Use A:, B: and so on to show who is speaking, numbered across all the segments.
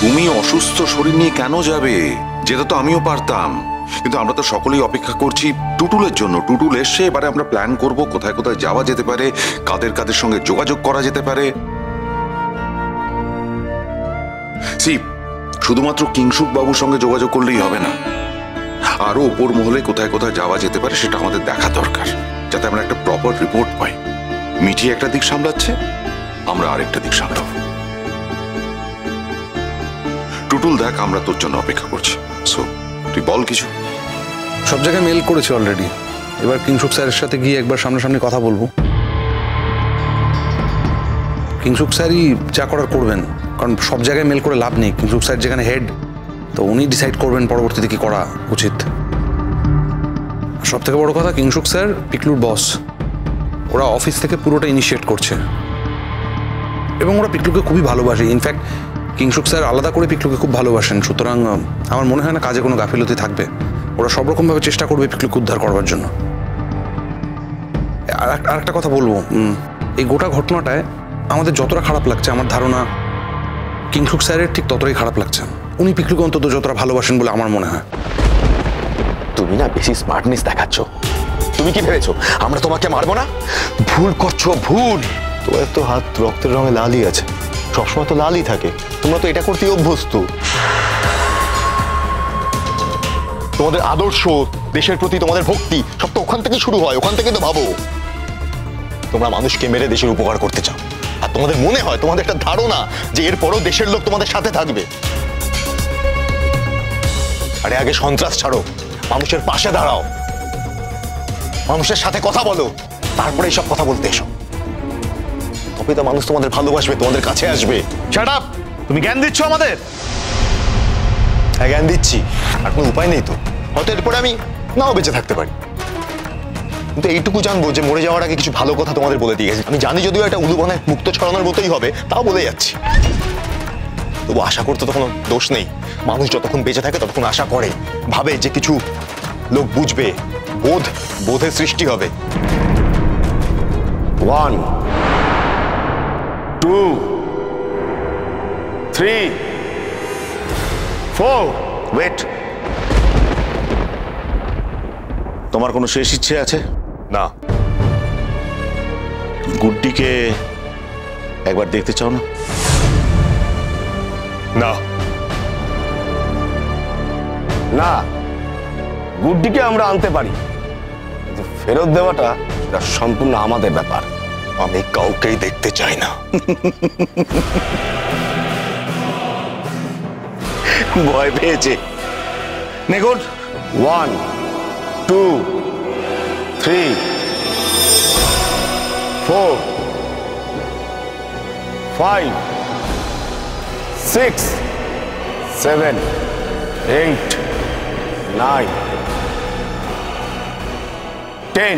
A: তুমি অসুস্থ শরীর নিয়ে কেন যাবে? যেটা তো আমিও পারতাম, কিন্তু আমরা তো সকলেই অপেক্ষা করছি টুটুলের জন্য। টুটুল এসে এবারে আমরা প্ল্যান করব কোথায় কোথায় যাওয়া যেতে পারে, কাদের কাদের সঙ্গে যোগাযোগ করা যেতে পারে। শুধুমাত্র কিংসুক বাবুর সঙ্গে যোগাযোগ করলেই হবে না, আরো ওপর মহলে কোথায় কোথায় যাওয়া যেতে পারে সেটা আমাদের দেখা দরকার, যাতে আমরা একটা প্রপার রিপোর্ট পাই। মিঠি একটা দিক সামলাচ্ছে, আমরা আরেকটা দিক সামলাবো। টুটুল দেখ, আমরা তোর জন্য অপেক্ষা করছি। সো তুই বল কিছু।
B: সব জায়গায় মেল করেছি অলরেডি, এবার কিংসুক স্যারের সাথে গিয়ে একবার সামনাসামনি কথা বলবো। কিংসুক স্যারই যা করার করবেন, কারণ সব জায়গায় মেল করে লাভ নেই। কিংসুক স্যার যেখানে হেড, তো উনি ডিসাইড করবেন পরবর্তীতে কি করা উচিত। সব থেকে বড় কথা, কিংসুক স্যার পিকলুর বস, ওরা অফিস থেকে পুরোটা ইনিশিয়েট করছে এবং ওরা পিকলুকে খুবই ভালোবাসে। ইনফ্যাক্ট কিংসুক স্যার আলাদা করে পিকলুকে খুব ভালোবাসেন, সুতরাং আমার মনে হয় না কাজে কোনো গাফিলতি থাকবে। ওরা সব রকমভাবে চেষ্টা করবে পিকলুকে উদ্ধার করবার জন্য। আর একটা কথা বলবো, এই গোটা ঘটনাটায় আমাদের যতটা খারাপ লাগছে, আমার ধারণা কিংসুক স্যারের ঠিক ততটাই খারাপ লাগছে। উনি পিকলুকে অন্তত যতটা ভালোবাসেন বলে আমার মনে হয়।
C: তুমি না বেশি স্মার্টনেস দেখাচ্ছ। তুমি কি ভেবেছো আমরা তোমাকে মারবো না? ভুল করছো, ভুল।
D: তোমার তো হাত রক্তের রঙে লালই আছে, সবসময় তো লালই থাকে। তোমরা তো এটা করতেই অভ্যস্ত। তোমাদের আদর্শ, দেশের প্রতি তোমাদের ভক্তি সব তো ওখান থেকে শুরু হয়। ওখান থেকে তো ভাবো তোমরা মানুষকে মেরে দেশের উপকার করতে চাও, আর তোমাদের মনে হয়, তোমাদের একটা ধারণা যে এরপরও দেশের লোক তোমাদের সাথে থাকবে। আরে আগে সন্ত্রাস ছাড়ো, মানুষের পাশে দাঁড়াও, মানুষের সাথে কথা বলো, তারপরে এইসব কথা বলতে এসো। তবে তো মানুষ তোমাদের ভালোবাসবে, তোমাদের কাছে আসবে।
E: Shut up! তুমি জ্ঞান দিচ্ছ আমাদের?
D: হ্যাঁ, জ্ঞান দিচ্ছি, আর কোনো উপায় নেই তো। হয়তো এরপরে আমি নাও বেঁচে থাকতে পারি, কিন্তু এইটুকু জানবো যে মরে যাওয়ার আগে কিছু ভালো কথা তোমাদের বলে দিয়ে গেছি। আমি জানি যদিও এটা উলুবনে মুক্ত ছড়ানোর মতোই হবে, তাও বলে যাচ্ছি। তবু আশা করতে তো কোনো দোষ নেই। মানুষ যতক্ষণ বেঁচে থাকে ততক্ষণ আশা করে, ভাবে যে কিছু লোক বুঝবে, বোধের সৃষ্টি হবে। 1 2 3 4 ওয়েট।
E: তোমার কোনো শেষ ইচ্ছে আছে?
D: না।
E: গুড্ডিকে একবার দেখতে চাও না?
D: না না, গুড্ডিকে আমরা আনতে পারি, কিন্তু ফেরত দেওয়াটা এটা সম্পূর্ণ আমাদের ব্যাপার। আমি কাউকেই দেখতে চাই না।
E: ভয় পেয়েছে। নেগুড।
D: 1 2 3 4 5 6 7 8 9 10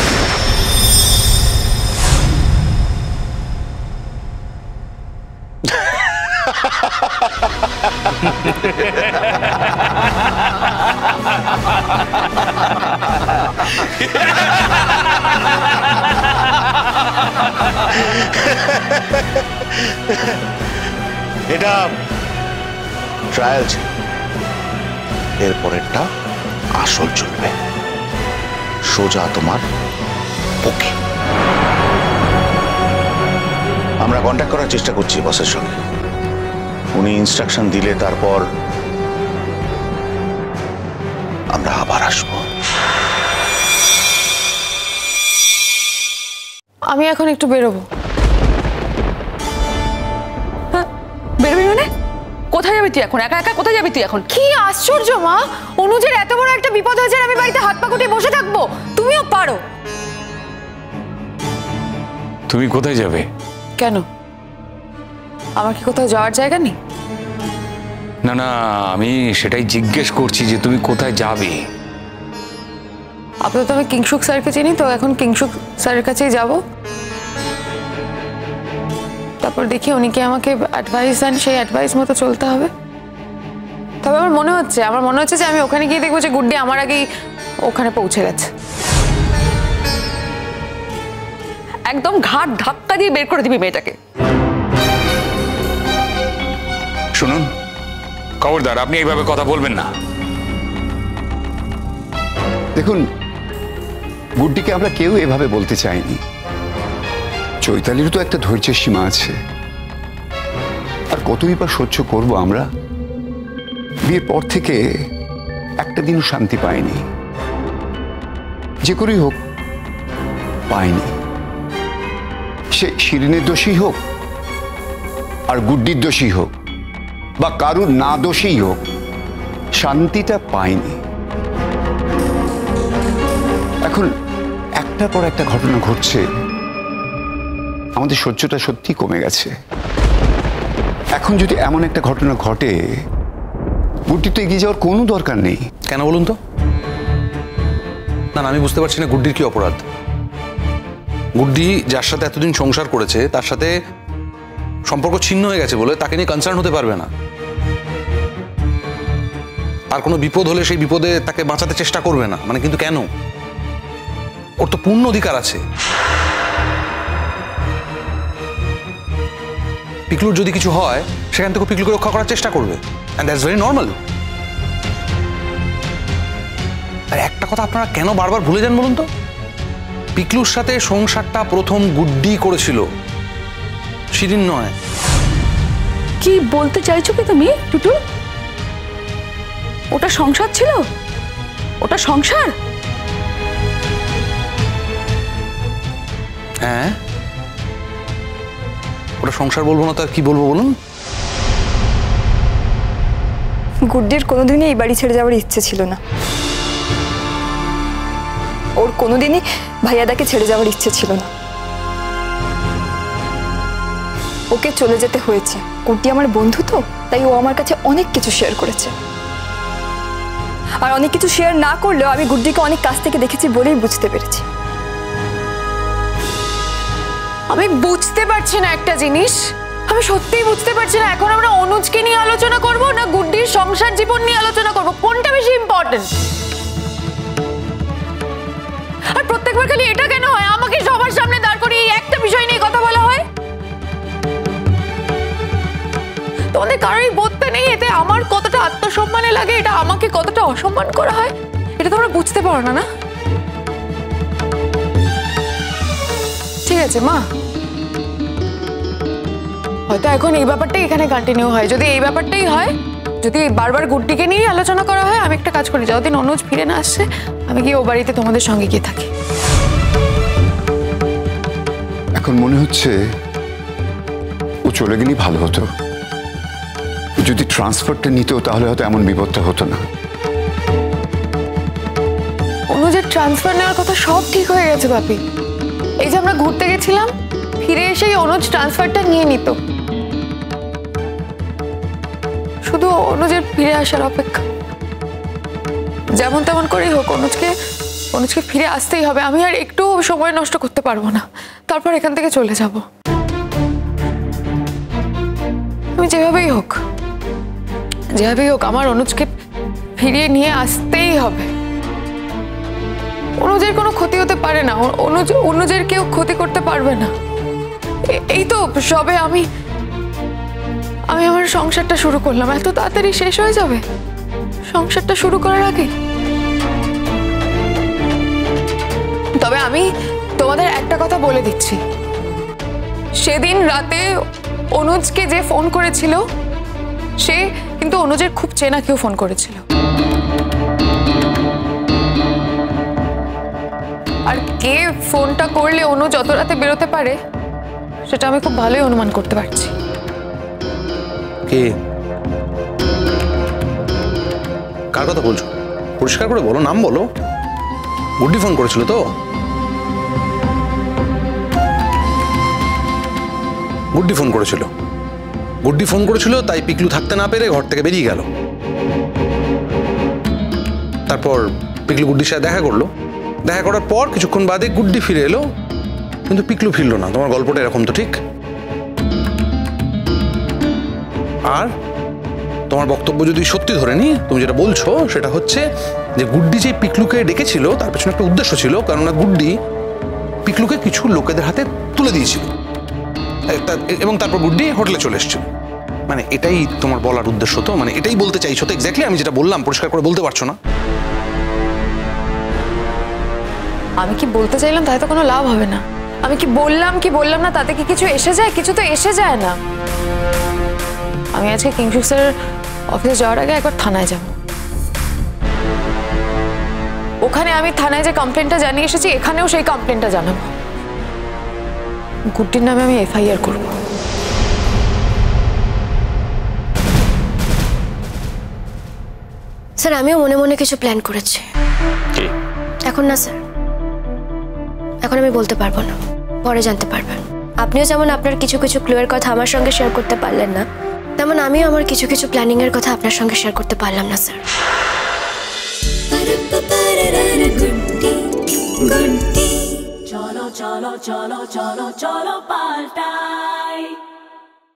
E: এটা ট্রায়াল ছিল, এরপরেরটা আসল চলবে, সোজা তোমার ওকে। আমরা কন্ট্যাক্ট করার চেষ্টা করছি বসের সঙ্গে, উনি ইনস্ট্রাকশন দিলে তারপর আমরা আবার আসবো।
F: আমি এখন একটু বেরোবো। বেরোবি মানে? কোথায় যাবি তুই এখন? একা একা কোথায় যাবি তুই এখন? কি আশ্চর্য মা, অনুজের এত বড় একটা বিপদ হয়েছে, আমি বাড়িতে হাত পা গুটিয়ে বসে থাকবো? তুমিও পারো।
G: তুমি কোথায় যাবে?
F: কেন, আমার কি কোথাও যাওয়ার জায়গা নেই?
G: না না, আমি সেটাই জিজ্ঞেস করছি যে তুমি কোথায় যাবে।
F: আপাতত আমি কিংসুক স্যারকে চিনি, তো এখন কিংসুক স্যারের কাছেই যাব। তারপর দেখি উনি কি আমাকে অ্যাডভাইস দেন, সেই অ্যাডভাইস মতো চলতে হবে। তবে আমার মনে হচ্ছে যে আমি ওখানে গিয়ে দেখবো যে গুড্ডি আমার আগেই ওখানে পৌঁছে গেছে। একদম ঘাট ধাক্কা দিয়ে বের করে দিবি মেয়েটাকে।
G: শুনুন, খবরদার, আপনি এইভাবে কথা বলবেন না।
H: দেখুন, গুড্ডিকে আমরা কেউ এভাবে বলতে চাইনি। চৈতালিরও তো একটা ধৈর্যের সীমা আছে, আর কতই বা সহ্য করব আমরা। বিয়ের পর থেকে একটা দিনও শান্তি পাইনি, যে করেই হোক পাইনি। সে শিরিনের দোষী হোক আর গুড্ডির দোষী হোক বা কারুর না দোষী হোক, শান্তিটা পাইনি। এখন একটার পর একটা ঘটনা ঘটছে, আমাদের সহ্যটা সত্যি কমে গেছে। এখন যদি এমন একটা ঘটনা ঘটে, গুড্ডি তো এগিয়ে যাওয়ার কোনো দরকার নেই।
B: কেন বলুন তো? না না, আমি বুঝতে পারছি না গুড্ডির কি অপরাধ। গুড্ডি যার সাথে এতদিন সংসার করেছে তার সাথে সম্পর্ক ছিন্ন হয়ে গেছে বলে তাকে নিয়ে কনসার্ন হতে পারবে না। আর কোনো বিপদ হলে সেই বিপদে তাকে বাঁচাতে চেষ্টা করবে না, মানে কিন্তু কেন? ওর তো পূর্ণ অধিকার আছে। পিকলুর যদি কিছু হয় সেখান থেকে পিকলুকে রক্ষা করার চেষ্টা করবে, অ্যান্ড দ্যাটস ভেরি নর্মাল। আর একটা কথা আপনারা কেন বারবার ভুলে যান বলুন তো? পিকলুর সাথে সংসারটা প্রথম গুড্ডি করেছিল, শিরিন নয়।
I: কি বলতে চাইছো কি তুমি টুটুল? ওটা সংসার ছিল? ওটা সংসার?
B: হ্যাঁ, ওটা সংসার বলবো না তো আর কি বলবো বলুন?
J: গুড্ডির কোনোদিনই এই বাড়ি ছেড়ে যাওয়ার ইচ্ছে ছিল না। ওর কোনোদিনই ভাইয়াদাকে ছেড়ে যাওয়ার ইচ্ছে ছিল না। ওকে চলে যেতে হয়েছে। গুড্ডি আমার বন্ধু তো, তাই ও আমার কাছে অনেক কিছু শেয়ার করেছে। আর অনেক কিছু শেয়ার না করলেও আমি গুড্ডিকে অনেক কাছ থেকে দেখেছি বলেই বুঝতে পেরেছি।
F: আমি বুঝতে পারছি না একটা জিনিস, আমি সত্যিই বুঝতে পারছি না এখন আমরা অনুজকে নিয়ে আলোচনা করব না গুড্ডির সংসার জীবন নিয়ে আলোচনা করব, কোনটা বেশি ইম্পর্টেন্ট? আর প্রত্যেকবার খালি এটা কেন হয়, আমাকে সবার সামনে দাঁড় করিয়ে এই একটা বিষয় নিয়ে কথা বলা হয়? তোমাদের কারোরই বোধটা নেই এতে আমার কতটা আত্মসম্মানে লাগে, এটা আমাকে কতটা অসম্মান করা হয়, এটা তোমরা বুঝতে পারো না। না ঠিক আছে মা, হয়তো এখন এই ব্যাপারটাই এখানে কন্টিনিউ হয়। যদি এই ব্যাপারটাই হয়, যদি বারবার গুড্ডিকে নিয়ে আলোচনা করা হয়, আমি একটা কাজ করি, যতদিন অনুজ ফিরে না আসছে আমি গিয়ে ও বাড়িতে তোমাদের সঙ্গে গিয়ে থাকি।
H: এখন মনে হচ্ছে ও চলে গেলেই ভালো হতো। যদি ট্রান্সফারটা নিত তাহলে হয়তো এমন বিপদটা হতো না।
F: অনুজের ট্রান্সফার নেওয়ার কথা সব ঠিক হয়ে গেছে বাপি। এই যে আমরা ঘুরতে গেছিলাম, ফিরে এসেই অনুজ ট্রান্সফারটা নিয়ে নিত, শুধু অনুজের ফিরে আসার অপেক্ষা। যেমন তেমন করেই হোক অনুজকে ফিরে আসতেই হবে। আমি আর একটু সময় নষ্ট করতে পারবো না, তারপর এখান থেকে চলে যাব। আমি যেভাবেই হোক আমার অনুজকে ফিরিয়ে নিয়ে আসতেই হবে। অনুজের কোনো ক্ষতি হতে পারে না, অনুজের কেউ ক্ষতি করতে পারবে না। এই তো সবে আমি আমার সংসারটা শুরু করলাম, এত তাড়াতাড়ি শেষ হয়ে যাবে সংসারটা শুরু করার আগে? তবে আমি তোমাদের একটা কথা বলে দিচ্ছি, সেদিন রাতে অনুজকে যে ফোন করেছিল সে কিন্তু অনুজের খুব চেনা কেউ ফোন করেছিল। আর কে ফোনটা করলে অনুজ অত রাতে বেরোতে পারে সেটা আমি খুব ভালোই অনুমান করতে পারছি।
B: কে? কার কথা বলছো? পরিষ্কার করে বলো, নাম বলো। গুড্ডি ফোন করেছিল তো? গুড্ডি ফোন করেছিল, তাই পিকলু থাকতে না পেরে ঘর থেকে বেরিয়ে গেল। তারপর পিকলু গুড্ডির সাথে দেখা করলো, দেখা করার পর কিছুক্ষণ বাদে গুড্ডি ফিরে এলো, কিন্তু পিকলু ফিরল না। তোমার গল্পটা এরকম তো ঠিক? আর তোমার বক্তব্য যদি সত্যি ধরে নি, তুমি যেটা বলছো সেটা হচ্ছে যে গুড্ডি যে পিকলুকে ডেকেছিল তার পেছনে একটা উদ্দেশ্য ছিল, কেননা গুড্ডি পিকলুকে কিছু লোকেদের হাতে তুলে দিয়েছিল এবং তারপর গুড্ডি হোটেলে চলে এসেছিল। মানে এটাই তোমার বলার উদ্দেশ্য তো, মানে এটাই বলতে চাইছো তো এক্স্যাক্টলি? আমি যেটা বললাম পরিষ্কার করে বলতে পারছো না?
F: আমি কি বলতে চাইলাম তাই তো কোনো লাভ হবে না। আমি কি বললাম না তাতে কি কিছু এসে যায়? কিছু তো এসে যায় না। আমি আজকে কিংশুক স্যারের অফিসে যাওয়ার আগে একবার থানায় যাব। ওখানে আমি থানায় যে কমপ্লেনটা জানিয়ে এসেছি, এখানেও সেই কমপ্লেনটা জানাবো। গুড্ডির নামে আমি এফআইআর করব।
K: স্যার আমিও মনে মনে কিছু প্ল্যান করেছি। এখন না স্যার, এখন আমি বলতে পারবো না, পরে জানতে পারবেন। আপনিও যেমন আপনার কিছু কিছু ক্লুয়ের কথা আমার সঙ্গে শেয়ার করতে পারলেন না, তেমন আমিও আমার কিছু কিছু প্ল্যানিং এর কথা আপনার সঙ্গে শেয়ার করতে পারলাম না স্যার।
L: চলো চলো চলো চলো চলো পাল্টা